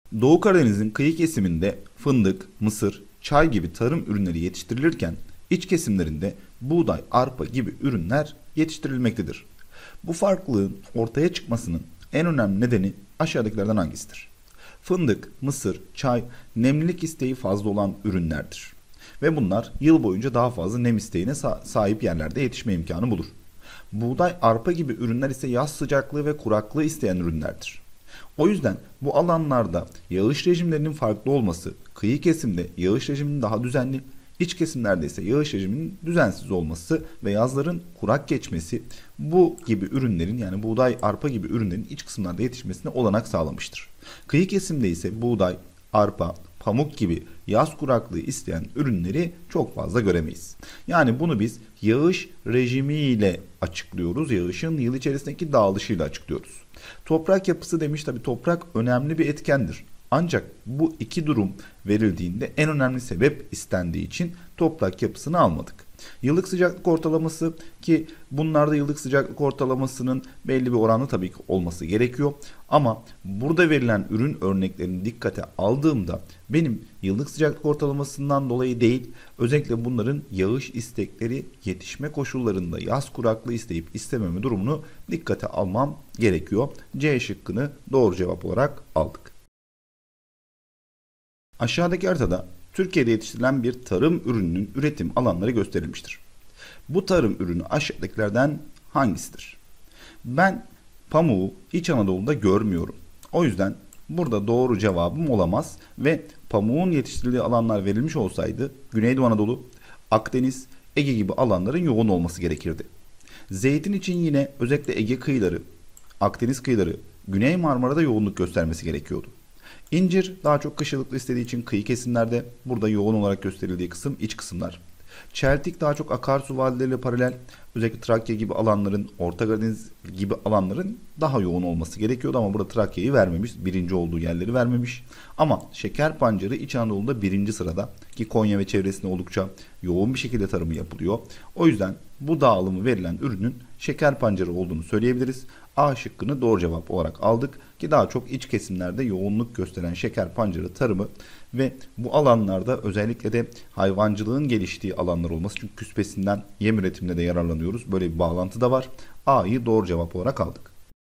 Doğu Karadeniz'in kıyı kesiminde fındık, mısır, çay gibi tarım ürünleri yetiştirilirken iç kesimlerinde buğday, arpa gibi ürünler yetiştirilmektedir. Bu farklılığın ortaya çıkmasının en önemli nedeni aşağıdakilerden hangisidir? Fındık, mısır, çay nemlilik isteği fazla olan ürünlerdir. Ve bunlar yıl boyunca daha fazla nem isteğine sahip yerlerde yetişme imkanı bulur. Buğday, arpa gibi ürünler ise yaz sıcaklığı ve kuraklığı isteyen ürünlerdir. O yüzden bu alanlarda yağış rejimlerinin farklı olması, kıyı kesimde yağış rejiminin daha düzenli, iç kesimlerde ise yağış rejiminin düzensiz olması ve yazların kurak geçmesi bu gibi ürünlerin, yani buğday, arpa gibi ürünlerin iç kısımlarda yetişmesine olanak sağlamıştır. Kıyı kesimde ise buğday, arpa, pamuk gibi yaz kuraklığı isteyen ürünleri çok fazla göremeyiz. Yani bunu biz yağış rejimiyle açıklıyoruz. Yağışın yıl içerisindeki dağılışıyla açıklıyoruz. Toprak yapısı demiş, tabi toprak önemli bir etkendir. Ancak bu iki durum verildiğinde en önemli sebep istendiği için toprak yapısını almadık. Yıllık sıcaklık ortalaması, ki bunlarda yıllık sıcaklık ortalamasının belli bir oranı tabii ki olması gerekiyor. Ama burada verilen ürün örneklerini dikkate aldığımda benim yıllık sıcaklık ortalamasından dolayı değil, özellikle bunların yağış istekleri, yetişme koşullarında yaz kuraklığı isteyip istememe durumunu dikkate almam gerekiyor. C şıkkını doğru cevap olarak aldık. Aşağıdaki haritada Türkiye'de yetiştirilen bir tarım ürününün üretim alanları gösterilmiştir. Bu tarım ürünü aşağıdakilerden hangisidir? Ben pamuğu İç Anadolu'da görmüyorum. O yüzden burada doğru cevabım olamaz ve pamuğun yetiştirildiği alanlar verilmiş olsaydı Güneydoğu Anadolu, Akdeniz, Ege gibi alanların yoğun olması gerekirdi. Zeytin için yine özellikle Ege kıyıları, Akdeniz kıyıları, Güney Marmara'da yoğunluk göstermesi gerekiyordu. İncir daha çok kışlıklı istediği için kıyı kesimlerde, burada yoğun olarak gösterildiği kısım iç kısımlar. Çeltik daha çok akarsu vadileriyle paralel, özellikle Trakya gibi alanların, Orta Karadeniz gibi alanların daha yoğun olması gerekiyordu ama burada Trakya'yı vermemiş, birinci olduğu yerleri vermemiş. Ama şeker pancarı İç Anadolu'da birinci sırada, ki Konya ve çevresinde oldukça yoğun bir şekilde tarımı yapılıyor. O yüzden bu dağılımı verilen ürünün şeker pancarı olduğunu söyleyebiliriz. A şıkkını doğru cevap olarak aldık, ki daha çok iç kesimlerde yoğunluk gösteren şeker pancarı tarımı ve bu alanlarda özellikle de hayvancılığın geliştiği alanlar olması, çünkü küspesinden yem üretiminde de yararlanıyoruz. Böyle bir bağlantı da var. A'yı doğru cevap olarak aldık.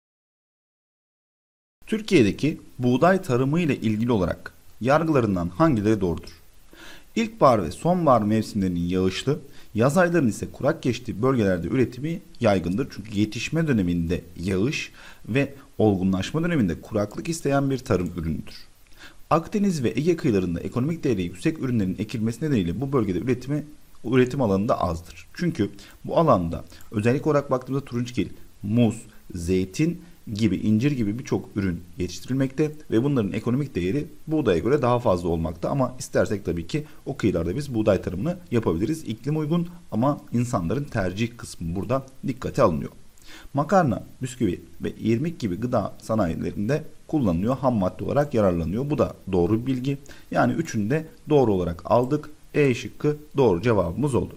Türkiye'deki buğday tarımı ile ilgili olarak yargılarından hangileri doğrudur? İlkbahar ve sonbahar mevsimlerinin yağışlı, yaz aylarının ise kurak geçtiği bölgelerde üretimi yaygındır. Çünkü yetişme döneminde yağış ve olgunlaşma döneminde kuraklık isteyen bir tarım ürünüdür. Akdeniz ve Ege kıyılarında ekonomik değeri yüksek ürünlerin ekilmesi nedeniyle bu bölgede üretim alanı da azdır. Çünkü bu alanda özellikle olarak baktığımızda turunçgil, muz, zeytin gibi, incir gibi birçok ürün yetiştirilmekte ve bunların ekonomik değeri buğdaya göre daha fazla olmakta. Ama istersek tabii ki o kıyılarda biz buğday tarımını yapabiliriz. İklim uygun ama insanların tercih kısmı burada dikkate alınıyor. Makarna, bisküvi ve irmik gibi gıda sanayilerinde kullanılıyor, ham madde olarak yararlanıyor. Bu da doğru bir bilgi. Yani üçünü de doğru olarak aldık. E şıkkı doğru cevabımız oldu.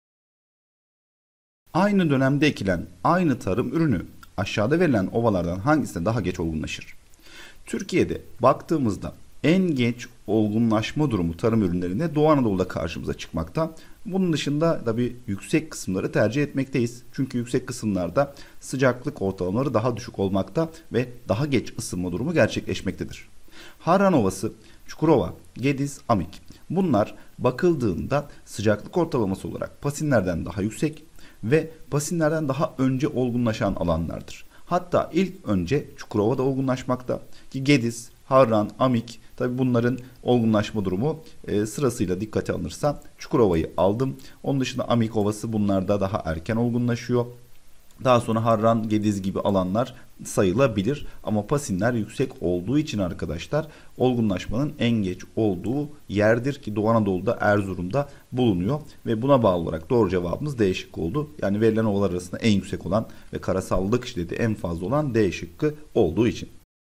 Aynı dönemde ekilen aynı tarım ürünü aşağıda verilen ovalardan hangisinde daha geç olgunlaşır? Türkiye'de baktığımızda en geç olgunlaşma durumu tarım ürünlerinde Doğu Anadolu'da karşımıza çıkmakta. Bunun dışında tabii yüksek kısımları tercih etmekteyiz. Çünkü yüksek kısımlarda sıcaklık ortalamaları daha düşük olmakta ve daha geç ısınma durumu gerçekleşmektedir. Harran Ovası, Çukurova, Gediz, Amik. Bunlar bakıldığında sıcaklık ortalaması olarak Pasinler'den daha yüksek ve Pasinler'den daha önce olgunlaşan alanlardır. Hatta ilk önce Çukurova'da olgunlaşmakta, ki Gediz, Harran, Amik, tabi bunların olgunlaşma durumu sırasıyla dikkate alınırsa Çukurova'yı aldım. Onun dışında Amik Ovası bunlarda daha erken olgunlaşıyor. Daha sonra Harran, Gediz gibi alanlar sayılabilir ama Pasinler yüksek olduğu için arkadaşlar olgunlaşmanın en geç olduğu yerdir, ki Doğu Anadolu'da Erzurum'da bulunuyor ve buna bağlı olarak doğru cevabımız D şıkkı oldu. Yani verilen ovalar arasında en yüksek olan ve karasallık şiddeti en fazla olan D şıkkı olduğu için.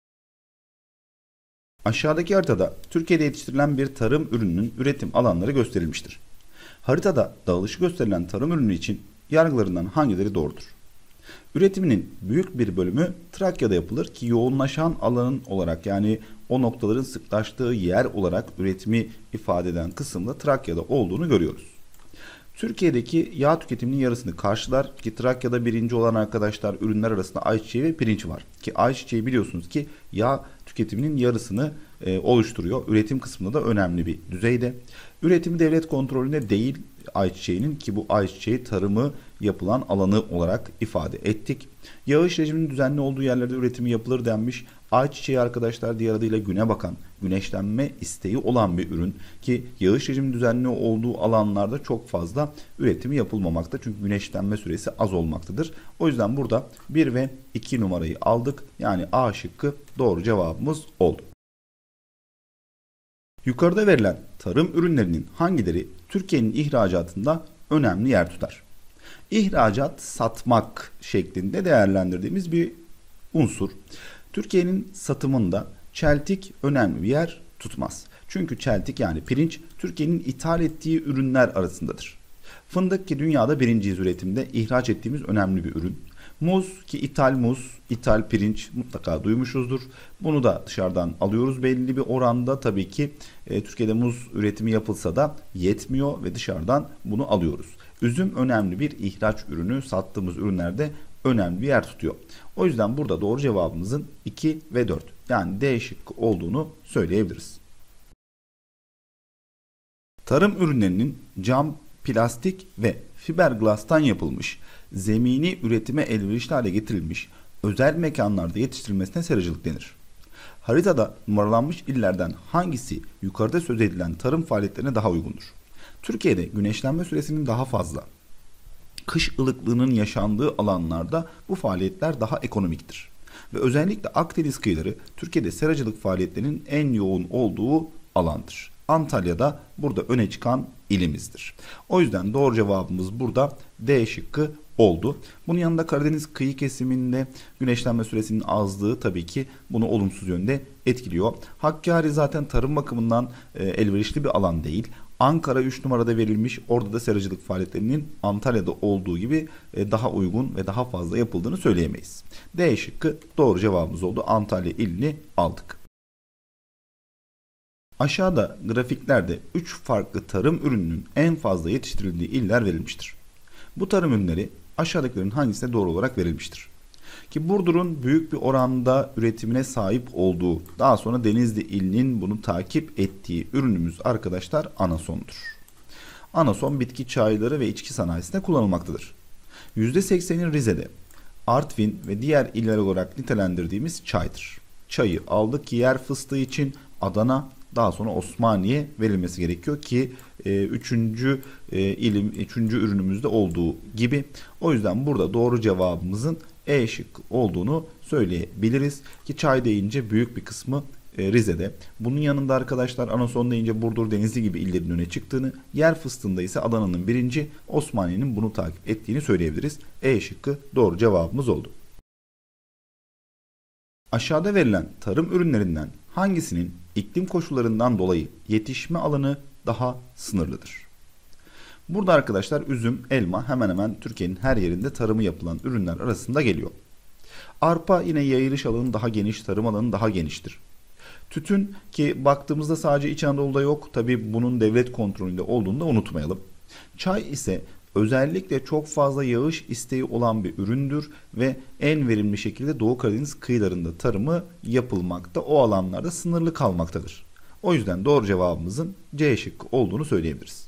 Aşağıdaki haritada Türkiye'de yetiştirilen bir tarım ürününün üretim alanları gösterilmiştir. Haritada dağılışı gösterilen tarım ürünü için yargılarından hangileri doğrudur? Üretiminin büyük bir bölümü Trakya'da yapılır ki yoğunlaşan alanın olarak, yani o noktaların sıklaştığı yer olarak üretimi ifade eden kısımda Trakya'da olduğunu görüyoruz. Türkiye'deki yağ tüketiminin yarısını karşılar ki Trakya'da birinci olan arkadaşlar ürünler arasında ayçiçeği ve pirinç var. Ki ayçiçeği biliyorsunuz ki yağ tüketiminin yarısını oluşturuyor. Üretim kısmında da önemli bir düzeyde. Üretimi devlet kontrolünde değil ayçiçeğinin, ki bu ayçiçeği tarımı yapılan alanı olarak ifade ettik. Yağış rejiminin düzenli olduğu yerlerde üretimi yapılır denmiş. Ayçiçeği arkadaşlar diğer adıyla güne bakan, güneşlenme isteği olan bir ürün ki yağış rejiminin düzenli olduğu alanlarda çok fazla üretimi yapılmamakta. Çünkü güneşlenme süresi az olmaktadır. O yüzden burada 1 ve 2 numarayı aldık. Yani A şıkkı doğru cevabımız oldu. Yukarıda verilen tarım ürünlerinin hangileri Türkiye'nin ihracatında önemli yer tutar? İhracat, satmak şeklinde değerlendirdiğimiz bir unsur. Türkiye'nin satımında çeltik önemli bir yer tutmaz. Çünkü çeltik, yani pirinç, Türkiye'nin ithal ettiği ürünler arasındadır. Fındık, ki dünyada birinciyiz üretimde, ihraç ettiğimiz önemli bir ürün. Muz, ki ithal muz, ithal pirinç mutlaka duymuşuzdur. Bunu da dışarıdan alıyoruz belli bir oranda. Tabii ki Türkiye'de muz üretimi yapılsa da yetmiyor ve dışarıdan bunu alıyoruz. Üzüm önemli bir ihraç ürünü, sattığımız ürünlerde önemli bir yer tutuyor. O yüzden burada doğru cevabımızın 2 ve 4, yani D şıkkı olduğunu söyleyebiliriz. Tarım ürünlerinin cam, plastik ve fiberglass'tan yapılmış, zemini üretime elverişli hale getirilmiş özel mekanlarda yetiştirilmesine seracılık denir. Haritada numaralanmış illerden hangisi yukarıda söz edilen tarım faaliyetlerine daha uygundur? Türkiye'de güneşlenme süresinin daha fazla, kış ılıklığının yaşandığı alanlarda bu faaliyetler daha ekonomiktir. Ve özellikle Akdeniz kıyıları Türkiye'de seracılık faaliyetlerinin en yoğun olduğu alandır. Antalya'da burada öne çıkan ilimizdir. O yüzden doğru cevabımız burada D şıkkı oldu. Bunun yanında Karadeniz kıyı kesiminde güneşlenme süresinin azlığı tabii ki bunu olumsuz yönde etkiliyor. Hakkari zaten tarım bakımından elverişli bir alan değil. Ankara 3 numarada verilmiş. Orada da seracılık faaliyetlerinin Antalya'da olduğu gibi daha uygun ve daha fazla yapıldığını söyleyemeyiz. D şıkkı doğru cevabımız oldu. Antalya ilini aldık. Aşağıda grafiklerde 3 farklı tarım ürününün en fazla yetiştirildiği iller verilmiştir. Bu tarım ürünleri aşağıdakilerin hangisine doğru olarak verilmiştir? Ki Burdur'un büyük bir oranda üretimine sahip olduğu, daha sonra Denizli ilinin bunu takip ettiği ürünümüz arkadaşlar anasondur. Anason bitki çayları ve içki sanayisinde kullanılmaktadır. %80'in Rize'de, Artvin ve diğer iller olarak nitelendirdiğimiz çaydır. Çayı aldık ki yer fıstığı için Adana, daha sonra Osmaniye verilmesi gerekiyor ki üçüncü ürünümüzde olduğu gibi. O yüzden burada doğru cevabımızın E şıkkı olduğunu söyleyebiliriz ki çay deyince büyük bir kısmı Rize'de. Bunun yanında arkadaşlar anason deyince Burdur, Denizli gibi illerin öne çıktığını, yer fıstığında ise Adana'nın birinci, Osmaniye'nin bunu takip ettiğini söyleyebiliriz. E şıkkı doğru cevabımız oldu. Aşağıda verilen tarım ürünlerinden hangisinin iklim koşullarından dolayı yetişme alanı daha sınırlıdır? Burada arkadaşlar üzüm, elma hemen hemen Türkiye'nin her yerinde tarımı yapılan ürünler arasında geliyor. Arpa yine yayılış alanı daha geniş, tarım alanı daha geniştir. Tütün, ki baktığımızda sadece İç Anadolu'da yok, tabi bunun devlet kontrolünde olduğunu da unutmayalım. Çay ise özellikle çok fazla yağış isteği olan bir üründür ve en verimli şekilde Doğu Karadeniz kıyılarında tarımı yapılmakta, o alanlarda sınırlı kalmaktadır. O yüzden doğru cevabımızın C şıkkı olduğunu söyleyebiliriz.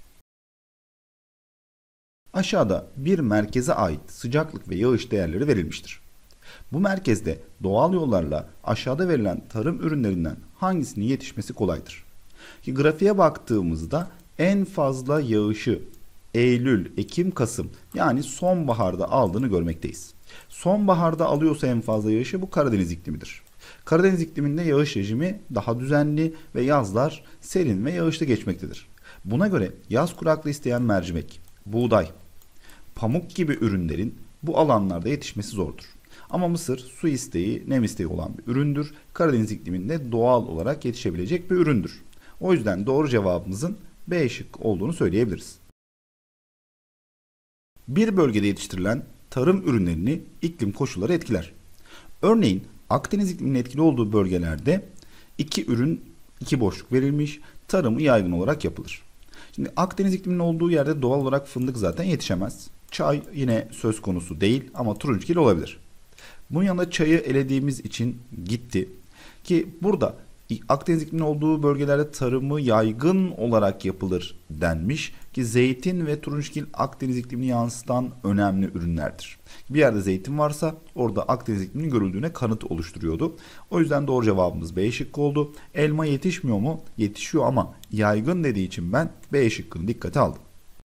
Aşağıda bir merkeze ait sıcaklık ve yağış değerleri verilmiştir. Bu merkezde doğal yollarla aşağıda verilen tarım ürünlerinden hangisinin yetişmesi kolaydır? Ki grafiğe baktığımızda en fazla yağışı Eylül, Ekim, Kasım, yani sonbaharda aldığını görmekteyiz. Sonbaharda alıyorsa en fazla yağışı bu Karadeniz iklimidir. Karadeniz ikliminde yağış rejimi daha düzenli ve yazlar serin ve yağışlı geçmektedir. Buna göre yaz kuraklığı isteyen mercimek, buğday, pamuk gibi ürünlerin bu alanlarda yetişmesi zordur. Ama mısır su isteği, nem isteği olan bir üründür. Karadeniz ikliminde doğal olarak yetişebilecek bir üründür. O yüzden doğru cevabımızın B şıkkı olduğunu söyleyebiliriz. Bir bölgede yetiştirilen tarım ürünlerini iklim koşulları etkiler. Örneğin Akdeniz ikliminin etkili olduğu bölgelerde iki ürün, iki boşluk verilmiş, tarımı yaygın olarak yapılır. Şimdi Akdeniz ikliminin olduğu yerde doğal olarak fındık zaten yetişemez. Çay yine söz konusu değil ama turunçgil olabilir. Bunun yanında çayı elediğimiz için gitti. Ki burada Akdeniz ikliminin olduğu bölgelerde tarımı yaygın olarak yapılır denmiş ki zeytin ve turunçgil Akdeniz iklimini yansıtan önemli ürünlerdir. Bir yerde zeytin varsa orada Akdeniz ikliminin görüldüğüne kanıt oluşturuyordu. O yüzden doğru cevabımız B şıkkı oldu. Elma yetişmiyor mu? Yetişiyor ama yaygın dediği için ben B şıkkını dikkate aldım.